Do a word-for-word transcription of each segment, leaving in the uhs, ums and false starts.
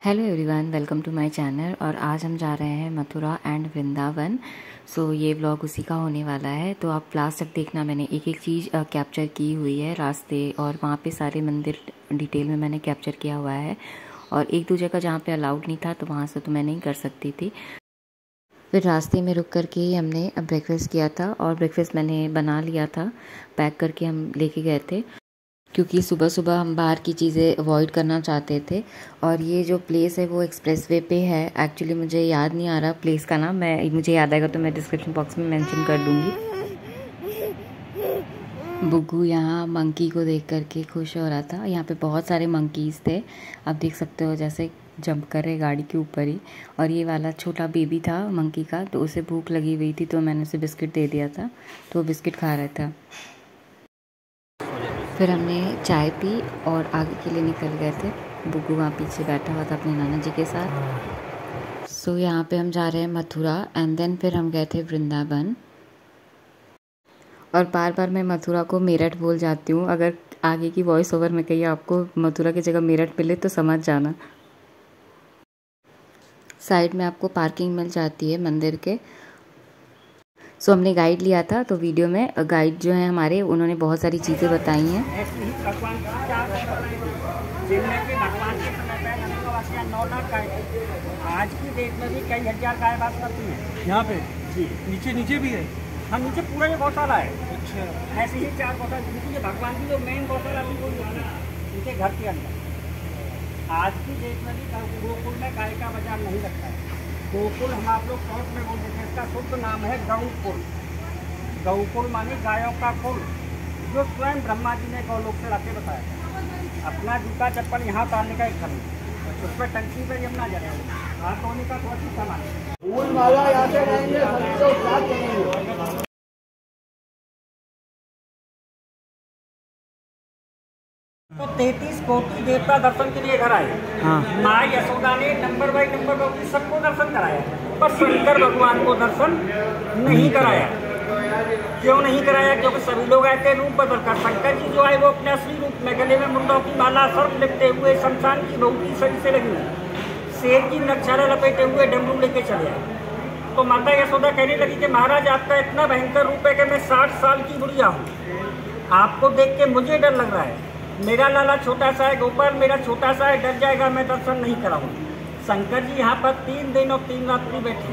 Hello everyone, welcome to my channel. और आज हम जा रहे हैं मथुरा एंड वृंदावन। सो ये व्लॉग उसी का होने वाला है, तो आप लास्ट तक देखना। मैंने एक एक चीज़ कैप्चर की हुई है, रास्ते और वहाँ पे सारे मंदिर डिटेल में मैंने कैप्चर किया हुआ है। और एक दो जगह जहाँ पे अलाउड नहीं था तो वहाँ से तो मैं नहीं कर सकती थी। फिर रास्ते में रुक करके ही हमने ब्रेकफास्ट किया था, और ब्रेकफास्ट मैंने बना लिया था, पैक करके हम लेके गए थे, क्योंकि सुबह सुबह हम बाहर की चीज़ें अवॉइड करना चाहते थे। और ये जो प्लेस है वो एक्सप्रेसवे पे है। एक्चुअली मुझे याद नहीं आ रहा प्लेस का नाम, मैं मुझे याद आएगा तो मैं डिस्क्रिप्शन बॉक्स में मेंशन कर दूँगी। बुग्गू यहाँ मंकी को देख करके खुश हो रहा था। यहाँ पे बहुत सारे मंकीज़ थे, आप देख सकते हो, जैसे जंप कर रहे गाड़ी के ऊपर ही। और ये वाला छोटा बेबी था मंकी का, तो उसे भूख लगी हुई थी तो मैंने उसे बिस्किट दे दिया था, तो वो बिस्किट खा रहा था। फिर हमने चाय पी और आगे के लिए निकल गए थे। बुग्गू वहाँ पीछे बैठा हुआ था अपने नाना जी के साथ। सो so, यहाँ पे हम जा रहे हैं मथुरा एंड देन फिर हम गए थे वृंदावन। और बार बार मैं मथुरा को मेरठ बोल जाती हूँ। अगर आगे की वॉइस ओवर में कहीं आपको मथुरा की जगह मेरठ मिले तो समझ जाना। साइड में आपको पार्किंग मिल जाती है मंदिर के। सो so, हमने गाइड लिया था, तो वीडियो में गाइड जो है हमारे, उन्होंने बहुत सारी चीज़ें बताई हैं। आज की डेट में भी कई हजार गाय बात करती हैं यहाँ पे। जी नीचे नीचे भी है। हाँ, नीचे पूरा ये गौशाला है। अच्छा, ऐसे ही चार गौशाला, क्योंकि ये भगवान की जो मेन गौशाला थी वो उनके घर के अंदर। आज की डेट में भी गोकुल में गाय का बाजार नहीं लगता है। गोकुल हम आप लोग शॉर्ट में बोल देते हैं, इसका शुद्ध नाम है गौकुल। गौकुल माने गायों का कुल, जो स्वयं ब्रह्मा जी ने गौलोक से लाके बताया। अपना जूता चप्पल यहाँ उतारने का एक खर्च, उसमें टंकी पर यमुना जले, हाथ धोने का बहुत ही सामान। तो तैतीस कोटि देवता दर्शन के लिए घर आए। हाँ। माँ यशोदा ने नंबर बाई नंबर सबको दर्शन कराया, पर शंकर भगवान को दर्शन नहीं कराया। क्यों नहीं कराया? क्योंकि सभी लोग आए थे रूप बदल कर। शंकर जी जो आए वो अपने असली रूप में, गले में मुंडों की माला, सर्प लिपटे हुए, शमशान की बहुती सही से लगी, शेर की नक्षारा लपेटे हुए डमरू लेके चले आए। तो माता यशोदा कहने लगी कि महाराज आपका इतना भयंकर रूप है कि मैं साठ साल की बुढ़िया हूँ, आपको देख के मुझे डर लग रहा है। मेरा लाला छोटा सा है, गोपाल मेरा छोटा सा है, डर जाएगा, मैं दर्शन नहीं कराऊंगा। शंकर जी यहाँ पर तीन दिन और तीन रात्रि बैठे।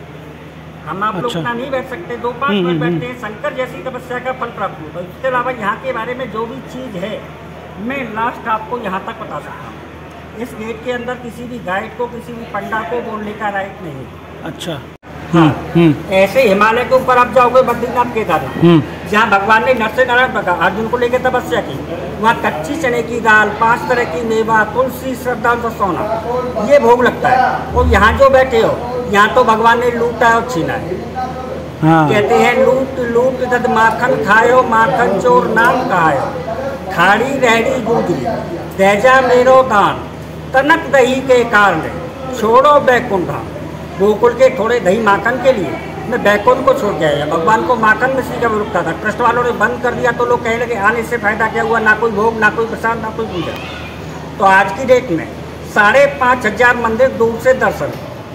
हम आप लोग इतना नहीं बैठ सकते, दो पाँच मिनट बैठते हैं। शंकर जैसी तपस्या का फल प्राप्त होगा। इसके अलावा यहाँ के बारे में जो भी चीज़ है मैं लास्ट आपको यहाँ तक बता सकता हूँ। इस गेट के अंदर किसी भी गाइड को, किसी भी पंडा को बोलने का राइट नहीं। अच्छा, हाँ। ऐसे हिमालय के ऊपर आप जाओगे, बद्रीनाथ केदारनाथ, जहाँ भगवान ने नर से नारायण रखा, अर्जुन को लेकर तपस्या की, वहाँ कच्ची चने की दाल, पांच तरह की मेवा, तुलसी, श्रद्धा, सोना, ये भोग लगता है। और यहाँ जो बैठे हो, यहाँ तो भगवान ने लूटा है और छीना है। हाँ। कहते हैं लूट लूट दद माखन खायो, माखन चोर नाम कहायो, खाड़ी रहड़ी गुजरी दहजा मेरो दान, तनक दही के कारण छोड़ो बैकुंठा। गोकुल के थोड़े दही माखन के लिए मैं बैकुंठ को छोड़ गया। भगवान को माखन मिश्री का रुकता था, कृष्ण वालों ने बंद कर दिया, तो लोग कहने लगे आने से फायदा क्या हुआ, ना कोई भोग, ना कोई प्रसाद, ना कोई पूजा। तो आज की डेट में साढ़े पाँच हजार मंदिर दूर से दर्शन,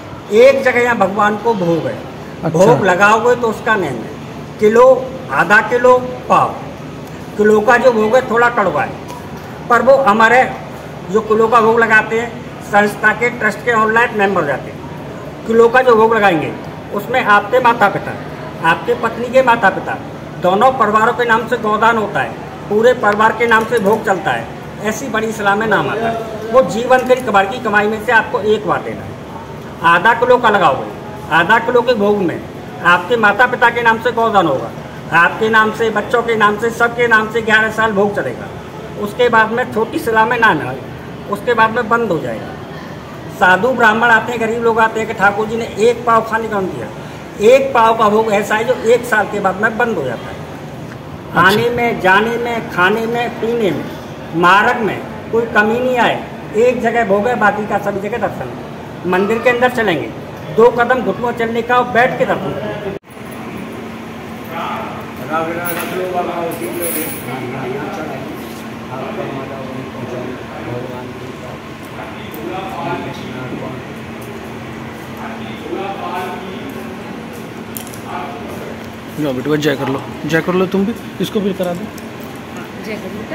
एक जगह यहाँ भगवान को भोग है। अच्छा। भोग लगाओगे तो उसका नेम है किलो, आधा किलो, पाव। किलो का जो भोग है थोड़ा कड़वा है, पर वो हमारे जो किलो का भोग लगाते हैं संस्था के ट्रस्ट के ऑनलाइन मेंबर जाते हैं। किलो का जो भोग लगाएंगे उसमें आपके माता पिता, आपके पत्नी के माता पिता, दोनों परिवारों के नाम से गोदान होता है, पूरे परिवार के नाम से भोग चलता है। ऐसी बड़ी इस्लाम में नाम आता है। वो जीवन के कबाड़ की कमाई में से आपको एक बात देना है। आधा किलो का लगाओगे, आधा किलो के भोग में आपके माता पिता के नाम से गोदान होगा, आपके नाम से, बच्चों के नाम से, सबके नाम से ग्यारह साल भोग चलेगा। उसके बाद में छोटी इस्लाम में नाम है, उसके बाद में बंद हो जाएगा। साधु ब्राह्मण आते हैं, गरीब लोग आते हैं कि ठाकुर जी ने एक पाव खाने का दिया, एक पाव का भोग ऐसा है जो एक साल के बाद में बंद हो जाता है। आने में, जाने में, खाने में, पीने में, मार्ग में कोई कमी नहीं आए। एक जगह भोग है, बाकी का सभी जगह दर्शन है। मंदिर के अंदर चलेंगे, दो कदम घुटनों चलने का और बैठ के दर्शन। भगवान जाओ बेटा जय कर लो, जय कर लो तुम भी, इसको भी करा दो जय कर बेटा।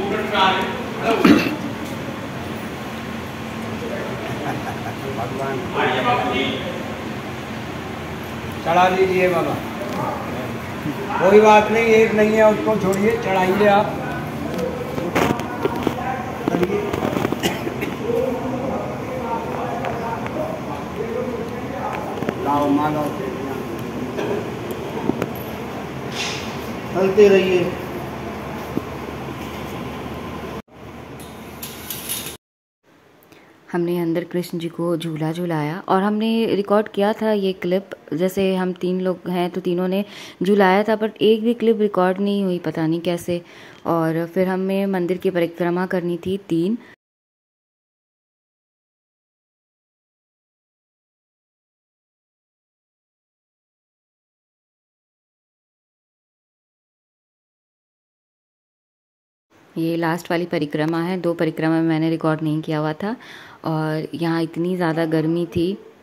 चढ़ा लीजिए बाबा, कोई बात नहीं, एक नहीं है उसको छोड़िए, चढ़ाइए आप। लाओ मानो, चलते रहिए। हमने अंदर कृष्ण जी को झूला झूलाया और हमने रिकॉर्ड किया था ये क्लिप, जैसे हम तीन लोग हैं तो तीनों ने झूलाया था, बट एक भी क्लिप रिकॉर्ड नहीं हुई, पता नहीं कैसे। और फिर हमें मंदिर की परिक्रमा करनी थी तीन। ये लास्ट वाली परिक्रमा है, दो परिक्रमा मैंने रिकॉर्ड नहीं किया हुआ था। और यहाँ इतनी ज़्यादा गर्मी थी।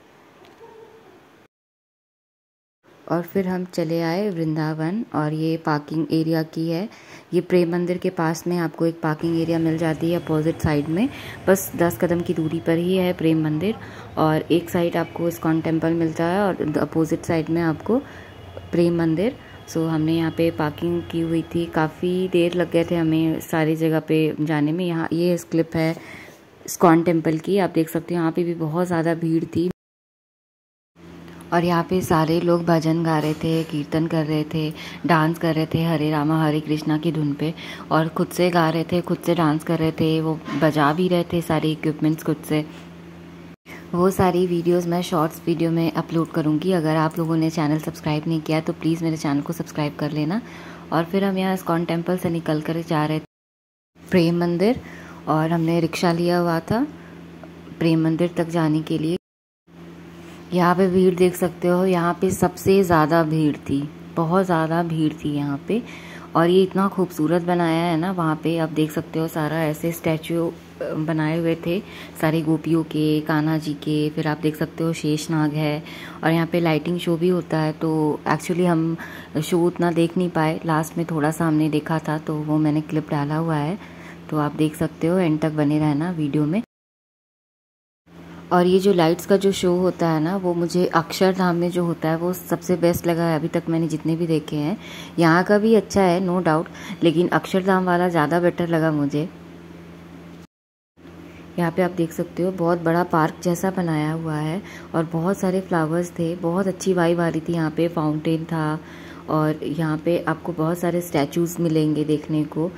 और फिर हम चले आए वृंदावन, और ये पार्किंग एरिया की है। ये प्रेम मंदिर के पास में आपको एक पार्किंग एरिया मिल जाती है अपोजिट साइड में, बस दस कदम की दूरी पर ही है प्रेम मंदिर। और एक साइड आपको इस्कॉन टेम्पल मिलता है और अपोजिट साइड में आपको प्रेम मंदिर। सो so, हमने यहाँ पे पार्किंग की हुई थी, काफ़ी देर लग गए थे हमें सारी जगह पे जाने में। यहाँ ये क्लिप है इस्कॉन टेम्पल की, आप देख सकते हो यहाँ पे भी बहुत ज़्यादा भीड़ थी। और यहाँ पे सारे लोग भजन गा रहे थे, कीर्तन कर रहे थे, डांस कर रहे थे हरे रामा हरे कृष्णा की धुन पे, और खुद से गा रहे थे, खुद से डांस कर रहे थे, वो बजा भी रहे थे सारे इक्विपमेंट्स खुद से। वो सारी वीडियोस मैं शॉर्ट्स वीडियो में अपलोड करूँगी। अगर आप लोगों ने चैनल सब्सक्राइब नहीं किया तो प्लीज़ मेरे चैनल को सब्सक्राइब कर लेना। और फिर हम यहाँ इस्कॉन टेम्पल से निकल कर जा रहे थे प्रेम मंदिर, और हमने रिक्शा लिया हुआ था प्रेम मंदिर तक जाने के लिए। यहाँ पे भीड़ देख सकते हो, यहाँ पे सबसे ज़्यादा भीड़ थी, बहुत ज़्यादा भीड़ थी यहाँ पे। और ये इतना खूबसूरत बनाया है ना, वहाँ पे आप देख सकते हो सारा ऐसे स्टैचू बनाए हुए थे सारे गोपियों के, कान्हा जी के, फिर आप देख सकते हो शेषनाग है। और यहाँ पे लाइटिंग शो भी होता है, तो एक्चुअली हम शो उतना देख नहीं पाए, लास्ट में थोड़ा सा हमने देखा था, तो वो मैंने क्लिप डाला हुआ है, तो आप देख सकते हो, एंड तक बने रहना वीडियो में। और ये जो लाइट्स का जो शो होता है ना, वो मुझे अक्षरधाम में जो होता है वो सबसे बेस्ट लगा है अभी तक मैंने जितने भी देखे हैं। यहाँ का भी अच्छा है नो डाउट, लेकिन अक्षरधाम वाला ज़्यादा बेटर लगा मुझे। यहाँ पे आप देख सकते हो बहुत बड़ा पार्क जैसा बनाया हुआ है, और बहुत सारे फ्लावर्स थे, बहुत अच्छी वाइब आ रही थी। यहाँ पे फाउंटेन था, और यहाँ पे आपको बहुत सारे स्टैचूज़ मिलेंगे देखने को।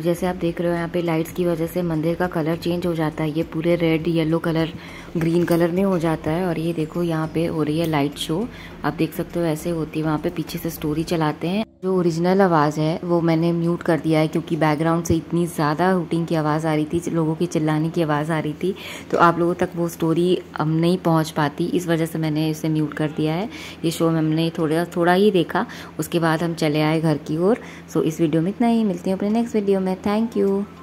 जैसे आप देख रहे हो यहाँ पे लाइट्स की वजह से मंदिर का कलर चेंज हो जाता है, ये पूरे red yellow colour green colour में हो जाता है। और ये देखो यहाँ पे हो रही है लाइट शो, आप देख सकते हो ऐसे होती है। वहाँ पे पीछे से स्टोरी चलाते हैं। जो ओरिजिनल आवाज़ है वो मैंने म्यूट कर दिया है क्योंकि बैकग्राउंड से इतनी ज़्यादा हूटिंग की आवाज़ आ रही थी, लोगों की चिल्लाने की आवाज़ आ रही थी, तो आप लोगों तक वो स्टोरी अब नहीं पहुँच पाती, इस वजह से मैंने इसे म्यूट कर दिया है। ये शो में हमने थोड़ा थोड़ा ही देखा, उसके बाद हम चले आए घर की ओर। सो इस वीडियो में इतना ही, मिलती हूँ अपने नेक्स्ट वीडियो में। Thank you.